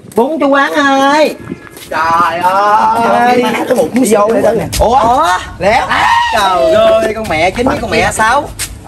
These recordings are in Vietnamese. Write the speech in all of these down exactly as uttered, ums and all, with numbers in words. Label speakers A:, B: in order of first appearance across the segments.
A: Bún chú quán ơi.
B: Trời ơi,
A: cái bụng muốn vô đây nè. Ủa? Ủa? Léo. Trời ơi, con mẹ chính với con mẹ sáu.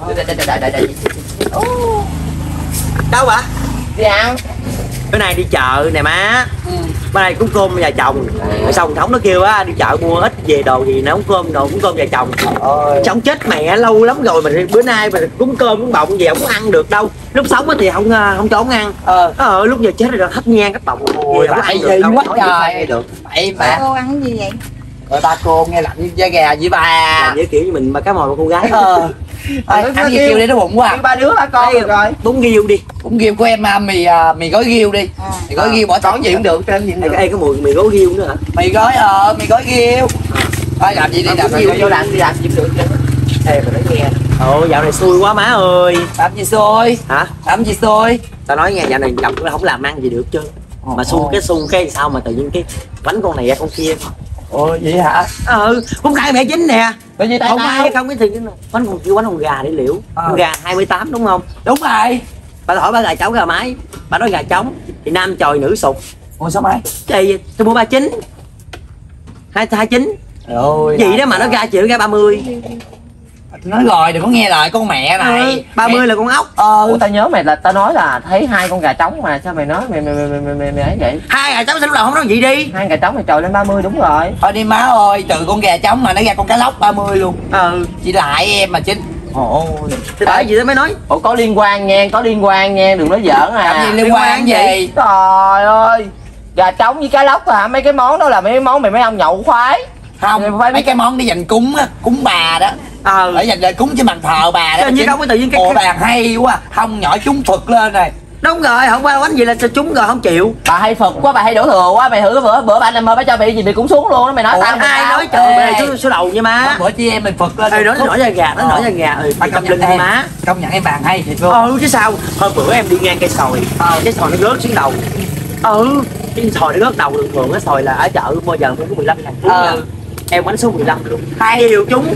A: Đâu bà?
B: Đi ăn.
A: Bữa nay đi chợ nè má. Ừ. Bữa nay cúng cơm nhà chồng. À. Xong thống nó kêu á đi chợ mua ít về đồ gì nấu cơm đồ cúng cơm nhà chồng. Xong chết mẹ lâu lắm rồi mà bữa nay mà cúng cơm cúng bọng gì không ăn được đâu. Lúc sống thì không không cho ông ăn. Ờ. Ờ lúc giờ chết rồi hấp nhang hấp bọng.
B: Ôi tại gì quá trời. Được.
C: Vậy bà cô ăn cái gì vậy?
B: Rồi ba cô nghe lạnh da gà với bà.
A: Làm với kiểu như mình mà cá mồi con gái.
B: Ờ. Ơi, ăn gì kêu đi nó bụng quá.
C: Ba đứa hả con?
A: Được rồi. Bún riêu đi.
B: Bún riêu của em mì mì gói riêu đi. À. Mì gói riêu bỏ tròn gì cũng được, trơn gì cũng được.
A: Ê cái mùi mì gói riêu nữa hả?
B: Mì gói ờ mì gói riêu. Thôi làm gì đi làm gì vô làm đi làm gì cũng được.
A: Ê mà nói nghe. Ồ dạo này xui quá má ơi.
B: Làm gì xui?
A: Hả?
B: Làm gì xui?
A: Tao nói nghe dạo này chồng tôi không làm ăn gì được chứ. Mà xung cái xung cái sao mà tự nhiên cái bánh con này ra con kia.
B: Ồ vậy hả?
A: Ừ cũng khai mẹ chính nè.
B: Cái gì
A: không ai không cái gì bánh con kêu bánh con gà để liệu. À. Con gà hai mươi tám đúng không?
B: Đúng rồi.
A: Bà hỏi bà gà trống gà mái, bà nói gà trống thì nam chồi nữ sụt.
B: Ôi sao mày?
A: Thì tôi mua ba chín hai hai chín
B: rồi
A: gì đó mà nó ra chịu ra ba mươi.
B: Nói rồi đừng có nghe lời con mẹ này.
A: Ừ, ba mươi là con ốc.
D: Ờ ủa, tao nhớ mày là tao nói là thấy hai con gà trống mà sao mày nói mày mày mày mày mày, mày ấy vậy?
A: Hai gà trống sao lúc nào không nói gì đi?
D: Hai gà trống mày trồi lên ba mươi đúng rồi.
B: Thôi đi má ơi, từ con gà trống mà nó ra con cá lóc ba mươi luôn.
A: Ừ
B: chị lại em mà chính.
A: Ồ thì tại gì đó mới nói.
D: Ủa có liên quan nha, có liên quan nha, đừng nói giỡn à.
B: Làm gì liên quan gì?
D: Trời ơi, gà trống với cá lóc à, mấy cái món đó là mấy cái món mày mấy ông nhậu khoái.
B: Không, phải mấy cái món đi dành cúng á, cúng bà đó.
A: Ờ
B: để dành để cúng trên bàn thờ bà đó.
A: Chứ đâu có tự nhiên cái
B: ồ bàn hay quá, không nhỏ chúng Phật lên này.
A: Đúng rồi, không qua bánh gì là cho chúng rồi không chịu.
D: Bà hay Phật quá, bà hay đổ thừa quá, mày thử bữa bữa bà nằm mơ bà cho bị gì bị cũng xuống luôn đó mày nói.
A: Ủa,
D: tao
A: ai nói trời mày số, số đầu nha má.
B: Bữa chị em mình Phật lên.
A: Ê, nó nổi da gà, nó nổi da gà. Ừ,
B: bà
A: công nhận má.
B: Công nhận em bàn hay thiệt luôn.
A: Ừ chứ sao, hôm bữa em đi ngang cây sồi, ờ, cái sồi nó rớt xuống đầu. Ừ, cái sồi nó rớt đầu thường thường cái sồi là ở chợ bao giờ cũng có mười lăm ngàn. Ừ. Em bánh số mười lăm luôn. Hai điều chúng.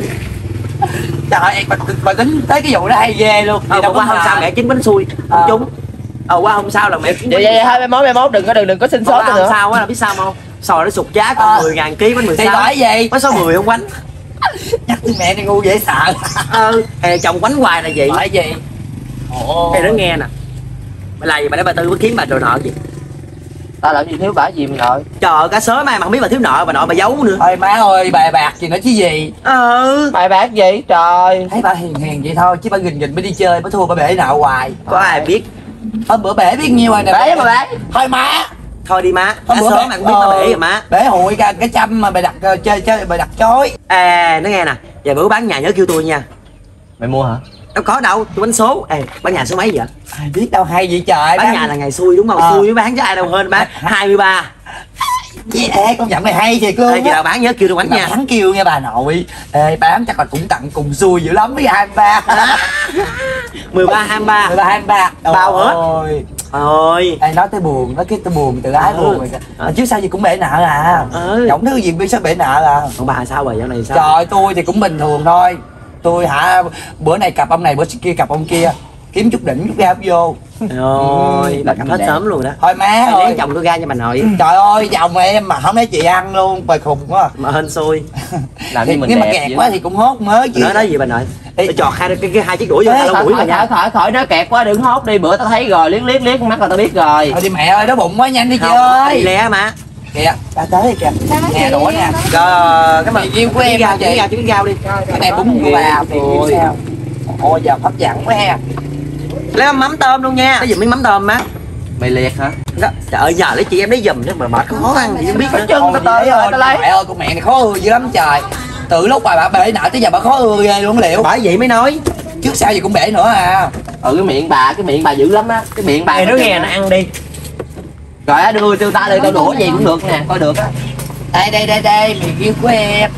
B: Trời ơi, bà, bà tính tới cái vụ đó hay ghê luôn.
A: Ờ, qua hôm sau mẹ chín bánh xui, không à. Chúng. Ờ, qua hôm sau là mẹ chín
D: bánh xui. Vậy thôi mai mốt mai mốt đừng có đừng đừng có xin số nữa.
A: Hôm sau á là biết sao không? Sồi nó sụt giá còn à. mười ngàn ký bánh mười sáu.
B: Thì nói gì?
A: Bánh số mười không bánh.
B: Nhắc tới mẹ này ngu dễ sợ.
A: Ừ, hè chồng bánh hoài là gì?
B: Hỏi gì?
A: Ồ. Ê, nó nghe nè. Mày là gì mà để bà Tư có kiếm bà đồ nợ gì?
D: Tao làm gì thiếu bả gì mày nội.
A: Trời ơi, cả sớm mai mà không biết bà thiếu nợ bà nội bà giấu nữa.
B: Ôi má ơi, bài bạc gì nữa chứ gì.
A: Ừ.
D: Bài bạc gì trời.
B: Thấy bà hiền hiền vậy thôi chứ bà gình gình mới đi chơi, bà thua bà bể nợ hoài.
A: Có ai biết.
B: Hôm bữa bể biết nhiêu rồi nè.
D: Bể mà bể.
B: Thôi má.
A: Thôi đi má. Cả sớm mà không biết bà bể rồi má.
B: Bể hụi cả cái trăm mà bà đặt chơi chơi bà đặt chối.
A: À nó nghe nè, giờ bữa bán nhà nhớ kêu tôi nha.
D: Mày mua hả?
A: Đâu có đâu, tôi bánh số. Ê, bán nhà số mấy vậy?
B: Ai biết đâu hay vậy trời.
A: Bán nhà là ngày xui đúng không? Ờ. Xui mới bán chứ ai đâu hên bán. hai mươi ba.
B: Chị ê, con giọng này hay thiệt luôn.
A: Ê, chị nào bán nhớ kêu tôi bánh nha.
B: Bán kêu nha bà nội. Ê, bán chắc là cũng tặng cùng xui dữ lắm với hai mươi ba.
A: mười ba hai mươi ba.
B: mười ba hai mươi ba.
A: Bao hết.
B: Ôi.
A: Ôi.
B: Ê, nói tới buồn, nói cái tôi buồn từ ái
A: ừ.
B: buồn rồi. À, chứ sao gì cũng bể nợ à.
A: Ừ.
B: Không thứ gì biết sao bể nợ à.
A: Còn bà sao bà dạo này sao?
B: Trời tôi thì cũng bình thường thôi. Tôi hả bữa này cặp ông này bữa kia cặp ông kia kiếm chút đỉnh chút ra vô.
A: Rồi bà cặp hết sớm luôn đó.
B: Thôi má ơi
A: chồng tôi ra cho bà nội.
B: Trời ơi chồng em mà không lấy chị ăn luôn bà khùng quá
A: mà hên xui.
D: Làm gì mình
B: nếu mà kẹt quá thì cũng hốt mới chứ.
A: Nói nói gì bà nội? Tôi chọt hai cái, cái hai chiếc đuổi vô hai lỗ mũi
D: khỏi khỏi khỏi khỏi nói kẹt quá đừng hốt đi, bữa tao thấy rồi liếc liếc liếc mắt là tao biết rồi.
B: Thôi đi mẹ ơi đói bụng quá nhanh đi chị ơi.
A: Lẹ mà.
B: Kìa ba tới rồi kìa. Nè đũa nè.
A: Rồi cái mà
B: yêu của em
A: ra chị ra chứ rau đi.
B: Cái này bún của bà thì sao? Ôi giờ hấp dẫn quá ha.
A: Lấy mắm tôm luôn nha. Lấy giùm miếng mắm tôm má.
D: Mày liệt hả?
A: Đó. Trời ơi giờ lấy chị em lấy giùm chứ mà mệt khó ăn gì không biết nữa.
D: Chân tao tới rồi tao lấy.
B: Mẹ ơi con mẹ này khó ưa dữ lắm trời. Từ lúc bà bà bể nợ tới giờ bà khó ưa ghê luôn liệu.
A: Bởi vậy mới nói.
B: Trước sau gì cũng bể nữa à.
D: Ừ cái miệng bà cái miệng bà dữ lắm á. Cái miệng bà
A: nó nghe nó ăn đi.
D: Rồi á đưa cho ta đây tao đũa gì cũng được nè, coi được á.
B: Đây đây đây đây mì yêu của em.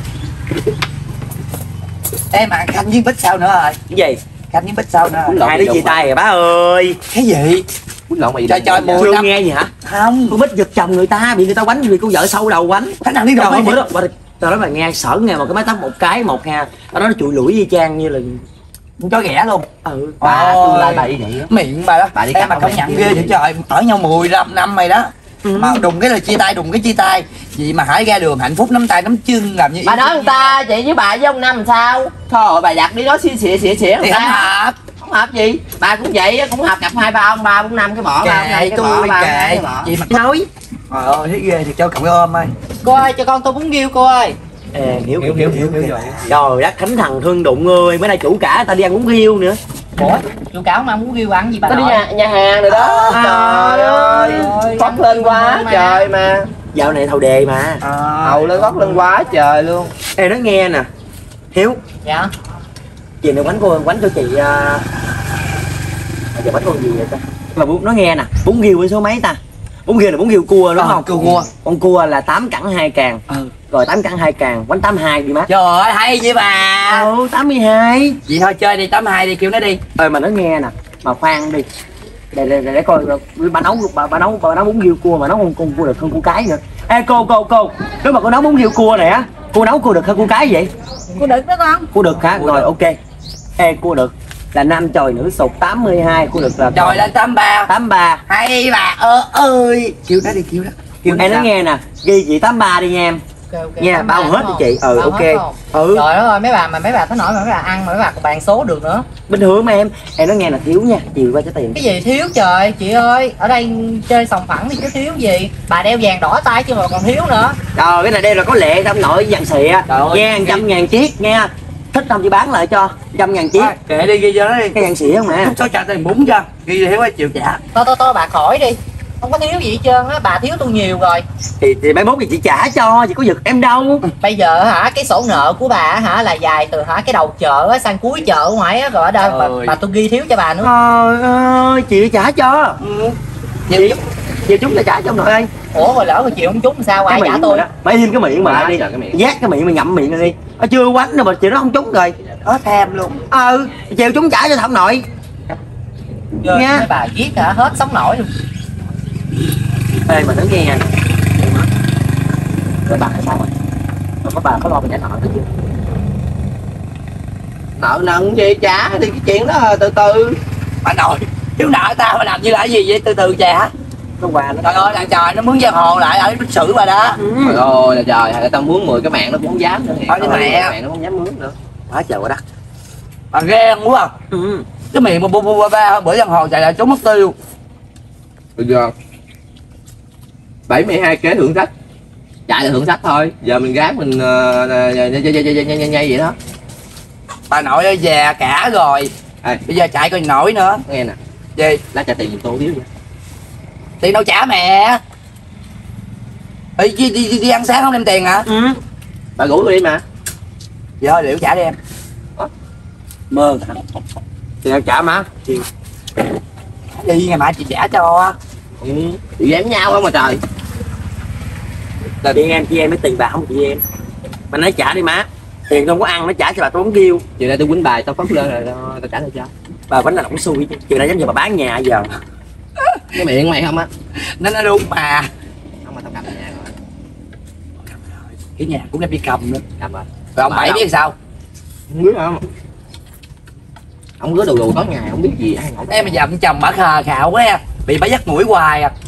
B: Em mà khanh với bít sao nữa rồi?
A: Cái gì?
B: Khanh với bít sao nữa rồi?
A: Hai đứa chia tay rồi bá ơi.
B: Cái gì?
D: Bún lộn mì.
B: Trời trời mùi
A: chưa
B: năm...
A: nghe gì hả?
B: Không.
A: Con Bích giật chồng người ta bị người ta quánh vì cô vợ sâu đầu quánh.
B: Khánh nào đi đâu
A: bữa đó. Tao nói mà nghe sợ nghe mà cái mái tóc một cái một nha. Tao nói nó chùi lũi y chang như là
B: cho ghẻ luôn.
A: Ừ.
D: Bà tương lai bà đi vậy.
B: Miệng bà đó.
D: Bà đi
B: em mà công nhận ghê vậy trời. Ở nhau mười lăm năm mày đó.
A: Ừ.
B: Mà đùng cái là chia tay, đùng cái chia tay. Vậy mà Hải ra đường hạnh phúc nắm tay nắm chân làm như
D: Bà nói người ta chị với bà với ông Năm làm sao? Thôi bà giặt đi đó xỉa xỉa xỉa xỉa
B: thì
D: người
B: không
D: ta.
B: hợp.
D: Không hợp gì? Bà cũng vậy, cũng hợp cặp hai ba ông, ba bốn năm cái mỏ, ba ông này
B: Kệ
D: cái mỏ,
B: tôi
D: ba ông này
B: kệ.
D: cái mỏ.
B: Vậy mà
A: Nói
B: trời ơi thấy ghê thì cho cậu cái ôm ơi.
D: Cô ơi cho con tô bún riêu cô ơi.
A: Ê, hiểu hiểu hiểu hiểu rồi. Trời đất thánh thần thương đụng ơi, bữa nay chủ cả ta đi ăn bún riêu nữa.
D: Ủa, chú cáo mà muốn riêu ăn gì bà
A: Nó đi
D: nội?
A: nhà, nhà hàng rồi đó.
D: À,
A: Trời ơi,
D: ơi, gót lên quá
A: mà.
D: trời mà.
A: Dạo này thầu đề mà.
B: À,
D: Hầu lên gót lên quá trời luôn.
A: Ê nói nghe nè, Hiếu,
D: Dạ.
A: chị này quánh cô quánh cho chị uh... giờ quánh cô gì vậy ta? Mà bún nó nghe nè, bún riêu với số mấy ta? Bún riêu là bún riêu cua đúng
B: Ờ,
A: không?
B: cua cua.
A: Con cua là tám cẳng hai càng.
B: Ừ.
A: Rồi tám cẳng hai càng, quánh tám hai đi má.
B: Trời ơi hay vậy bà.
A: Ừ, tám mươi hai.
B: Vậy thôi chơi đi, tám hai đi, kêu nó đi.
A: Ơi mà nó nghe nè, mà khoan đi. Để để, để, để coi bà nấu bà, bà nấu bà nấu bún riêu cua mà nấu con con cua được hơn cua cái nữa. Ê cô cô cô, nếu mà cô nấu bún riêu cua này á, cô nấu cua được hơn cua cái vậy?
C: Cô được đó con.
A: Cua được hả? Rồi ok. Ê cua được là nam chồi nữ sụt tám mươi hai, cua được là
B: Trời lên tám ba.
A: tám ba.
B: Hay bà ơ ơi. Kêu nó đi, kêu nó. Kêu
A: Em nói
B: sao?
A: nghe nè, ghi chị tám ba đi nha em.
D: Okay, okay.
A: Nha, bao hết cho chị. Ừ ok. Ừ.
D: Trời ơi mấy bà mà mấy bà tới nổi mà mấy bà ăn mà mấy bà còn bàn số được nữa.
A: Bình thường mà em. Em nói nghe là thiếu nha, chiều qua cho tiền.
D: Cái gì thiếu trời chị ơi, ở đây chơi sòng phẳng thì chứ thiếu gì. Bà đeo vàng đỏ tay chứ mà còn thiếu nữa.
A: Trời cái này đây là có lệ trong nội dàn xịa.
B: Trời ơi.
A: Nghe trăm ngàn chiếc nha. Thích không chị bán lại cho trăm ngàn chiếc.
B: Thôi, kệ đi, ghi cho nó đi.
A: Cái dàn xịa không nè.
B: Chút số trả tiền bún cho. Ghi đi, Hiếu ơi chịu trả.
D: To to to bà khỏi đi. Không có thiếu gì hết trơn á, bà thiếu tôi nhiều rồi.
A: Thì thì mấy mốt thì chị trả cho, chị có giật em đâu.
D: Bây giờ hả cái sổ nợ của bà hả là dài từ hả cái đầu chợ á sang cuối chợ ngoài á, rồi ở đây bà,
B: Trời.
D: bà tôi ghi thiếu cho bà nữa.
A: Trời ơi, chị trả cho.
B: Ừ.
A: Chị chị chúng ta trả cho nội ơi.
D: Ủa rồi lỡ rồi chịu không trúng sao ai
A: Cái
D: trả
A: miệng
D: tôi?
A: đó. Mày im cái miệng mày lại đi. Giác cái miệng mày ngậm miệng đi. Nó chưa quánh rồi mà chị nó không trúng rồi.
B: Hết tham luôn.
A: Ừ, chiều chúng trả cho thẩm nội.
D: Ghê,
A: Nha.
D: mấy bà giết hả hết sống nổi luôn.
A: Ê mà nó nghe nha. Rồi bà sao rồi? Rồi có bà có lo mình trả nợ nữa chưa?
D: Nợ nần gì trả thì cái chuyện đó từ từ.
B: Bà nội, thiếu nợ tao mà làm như là cái gì vậy, từ từ trả.
A: Nó qua nó.
B: Trời ơi là trời, nó mướn giang hồ lại ở lịch sử bà đó.
A: Ừ.
D: Trời ơi là trời, người ta muốn mười cái mạng nó cũng không dám nữa.
B: Thôi nhưng mà nè.
D: Mạng nó không dám mướn nữa.
A: Quá trời quá đất.
B: Bà ghen đúng không?
A: Ừ.
B: Cái miệng bu bu bu ba ba bữa giang hồ chạy lại trốn mất tiêu.
D: Bây giờ bảy mươi hai kế thưởng sách. Chạy là thưởng sách thôi. Giờ mình gán mình nhây nhây vậy đó.
B: Bà nội ơi già cả rồi.
D: Ê.
B: Bây giờ chạy coi nổi nữa.
D: Nghe nè,
B: Gì?
D: lá trả tiền giùm tôi thiếu vậy.
B: Tiền đâu trả mẹ. Đi, đi, đi, đi ăn sáng không đem tiền hả?
A: Ừ.
D: Bà rủ tôi đi mà.
B: Vậy thôi liệu trả đi em.
A: Mơ hả? Thì tao trả má. Chiều.
B: Đi ngày mai chị trả cho.
D: Ừ. Chị dám nhau không mà trời.
A: Là đi em chị em mới tiền bà không chị em. Mà nói trả đi má. Tiền không có ăn nó trả cho bà tôi không kêu.
D: Chiều nay tôi quýnh bài tao phất lên rồi tao tao trả lại cho.
A: Bà vẫn là đóng xui chứ. Chiều nay giống như bà bán nhà giờ.
D: Cái miệng mày không á.
B: Nó nó đúng mà.
D: Không mà tao cầm nhà rồi.
B: Cái nhà cũng đem đi cầm nữa.
D: Cầm rồi.
B: Rồi ông Bảy biết sao?
D: Không biết không? Ông cứ đù đù tối ngày không biết gì ai ngồi.
B: Em bây giờ ông chồng bà khờ khạo quá em. Bị bà dắt mũi hoài à.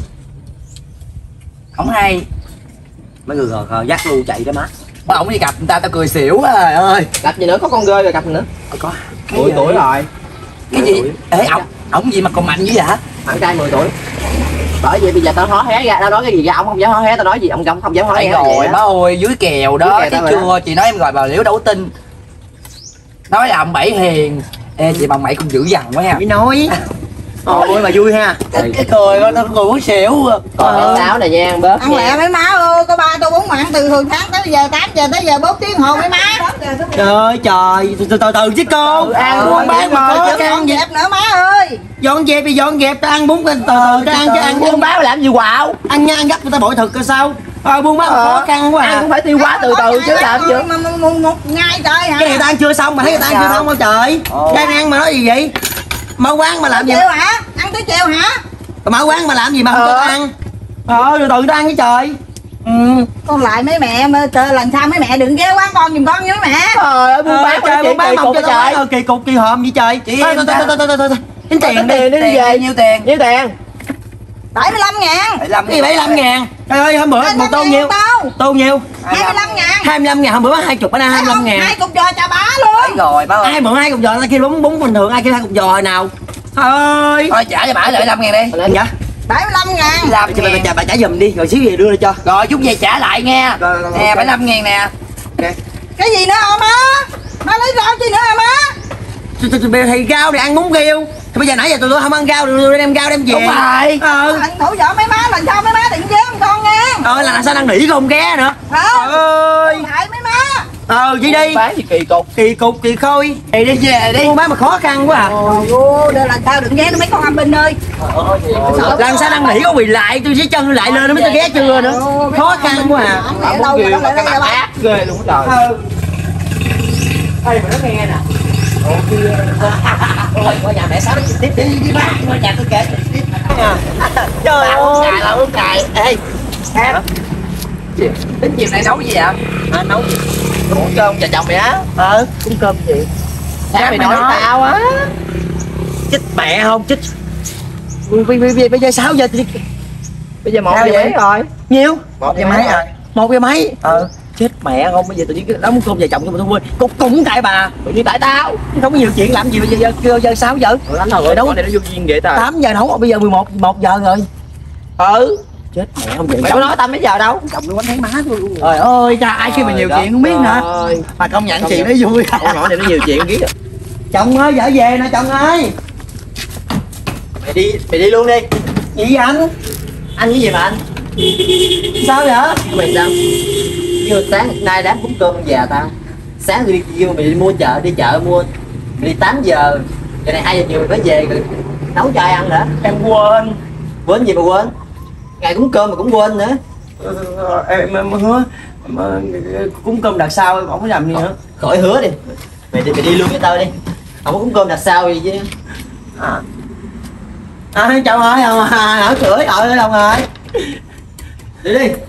B: Không hay.
A: Mấy người khờ khờ dắt lu chạy đó má.
B: Bà ổng đi gặp người ta tao cười xỉu á trời ơi.
D: Gặp gì nữa, có con rơi rồi gặp gì nữa.
A: Có.
D: mười tuổi rồi.
B: Cái gì? Ê ổng ổng gì mà còn mạnh dữ vậy hả?
D: Bạn trai mười tuổi. Bởi vậy bây giờ tao hó hé ra, tao nói cái gì ra ông không dám hó hé, tao nói gì ông không không dám hó
B: Phải
D: hé.
B: rồi má ơi, dưới kèo đó
D: Dưới kèo
B: chứ
D: tao
B: chưa chị nói em gọi bà liễu đâu có tin. Nói là ông Bảy hiền. Ê chị bằng Bảy cũng dữ dằn quá ha.
A: Chỉ nói. Ôi mà vui ha.
B: Cái, cái cười nó cười muốn xỉu.
D: Còn táo này nha, bớt
C: Ăn lẹ mấy má ơi, có ba tô bún mà ăn từ thường tháng tới giờ tám giờ tới giờ bốn tiếng hồ mấy má.
A: Trời ơi trời, từ từ từ, từ chứ cô.
B: Ừ,
A: Ăn
B: ừ,
A: buôn bán mà
C: Dọn
A: chứ ăn
C: dẹp nữa má ơi.
A: dọn dẹp thì dọn dẹp, ta ăn bún từ từ ta ăn chứ ăn
D: buôn bán làm gì quạo.
A: ăn nha ăn gấp người ta bội thực coi sao. Ờ buôn bán khó khăn quá
D: Ăn
A: à.
D: cũng phải tiêu hóa từ từ chứ làm gì.
C: Mà một, một, một ngày trời hả?
A: Cái người ta ăn chưa xong mà thấy người ta ăn chưa xong đâu trời. Đang ăn mà nói gì vậy? Mở quán mà làm gì?
C: Chiều hả? Ăn tới chiều hả?
A: Mở quán mà làm gì mà không cho ăn? Ờ từ từ ta ăn với trời. Ừ.
C: Con lại mấy mẹ mà trời lần sau mấy mẹ đừng ghé quán con giùm con với mẹ.
D: Trời ơi, buôn bán
A: trời buôn bán
D: cục
A: cho
D: trời.
A: trời. Kỳ cục kỳ hòm vậy trời.
B: Chị
A: Thôi
B: em
A: thôi
B: ta-
A: thôi thôi thôi thôi. Tính tiền đi.
D: Tiền đi
B: Tiền
D: về.
B: nhiêu tiền?
D: Nhiêu tiền?
C: bảy mươi lăm ngàn.
B: bảy mươi lăm
A: Cái gì bảy mươi lăm ngàn? Trời ơi hôm bữa một tô nhiêu? Tô nhiêu?
C: hai mươi lăm ngàn.
A: hai mươi lăm ngàn, hôm bữa hai chục bữa nay hai mươi lăm ngàn.
C: Hai cục giò chà bá luôn.
B: Phải rồi bá ơi.
A: Ai mượn hai cục giò, ta kêu bún bún bình thường, ai kêu hai cục giò hồi nào? Trời ơi.
B: Thôi trả cho bà bảy mươi lăm ngàn đi.
A: Dạ.
C: bảy mươi lăm ngàn.
B: Làm
A: Chị bà, bà, bà trả giùm đi, rồi xíu về đưa cho.
B: Rồi chút về trả lại nghe.
A: Rồi, rồi, rồi,
B: Nè
A: ok.
B: bảy mươi lăm ngàn nè.
C: Cái gì nữa hả má? Má lấy rau chi nữa hả má?
A: Thì, thì, thì, thì rau để ăn bún riêu. Thì bây giờ nãy giờ tụi tôi không ăn rau, tụi tôi đem rau đem về.
B: Đúng rồi.
A: Ờ.
C: Lần thủ vợ mấy má, lần sau mấy má đừng với con nha.
A: Ờ là sao đang nỉ con ghé nữa.
C: Không.
A: Trời ơi.
C: Hại mấy má.
A: Ờ chị đi.
B: Bán gì kỳ cục.
A: Kỳ cục kỳ khôi.
B: Đi đi về đi.
A: Mua bán mà khó khăn quá à.
C: Ồ, để lần sau đừng ghé nó mấy con âm binh ơi.
A: Lần sau đang nỉ có quỳ lại, tôi sẽ chân tôi lại lên nó mới tôi ghé chưa nữa. Khó khăn quá à.
C: Ở đâu mà nó lại đây là bác.
B: Ghê luôn trời.
A: Ừ. Ê mà nó nghe nè. Ồ kia. Thôi qua nhà mẹ Sáu nói chuyện tiếp đi đi bác, qua nhà tôi kể chuyện tiếp. Trời ơi.
B: Cài là uống cài.
A: Ê. Em.
B: Đến chiều nay nấu gì vậy?
A: À, nấu gì?
B: Uống cơm và chồng mày á.
A: Ờ, cũng cơm gì?
B: Sáng mày nói tao á.
A: Chích mẹ không chích. Bây bây bây bây giờ sáu giờ thì
B: Bây giờ một
A: Sao
B: giờ
A: vậy?
B: mấy rồi?
A: nhiêu?
B: Một giờ mấy rồi?
A: Một giờ mấy?
B: Ờ.
A: Chết mẹ không, bây giờ tự nhiên nấu món cơm về chồng cho mà tôi quên. Cũng cũng tại bà.
B: Tự nhiên tại tao.
A: Không có nhiều chuyện làm gì bây giờ giờ, giờ, giờ sáu giờ.
B: Lắm rồi,
A: nấu
B: nấu này nó vô duyên vậy ta.
A: tám giờ nấu, bây giờ mười một một giờ rồi.
B: Ừ.
A: Chết mẹ không vậy.
B: Mày có nói tao mấy giờ đâu?
A: chồng tôi quánh thấy má tôi luôn. Trời ơi, cha ai kêu mà nhiều chuyện không biết nữa.
B: Ơi.
A: Mà công nhận chuyện nó vui.
B: Ông nói này nó nhiều chuyện ghét.
A: Chồng ơi, vợ về nè chồng ơi. Mày đi, mày đi luôn đi. Gì vậy anh? Anh cái gì mà anh? Sao vậy?
E: Mày sao? Như sáng nay đám cúng cơm già tao. Sáng tôi đi kêu mày đi mua chợ, đi chợ mua đi tám giờ. Giờ này hai giờ chiều mới về rồi nấu cho ai ăn nữa.
A: Em quên.
E: Quên gì mà quên? Ngày cúng cơm mà cũng quên nữa.
A: Ờ, em em hứa em, ờ, cúng cơm đặt sau em không có làm gì nữa.
E: Khỏi hứa đi. Mày đi mày đi luôn với tao đi. Không có cúng cơm đặt sao gì chứ.
A: À, à chồng ơi, ông à, ở cửa ơi ông ơi. Đi đi.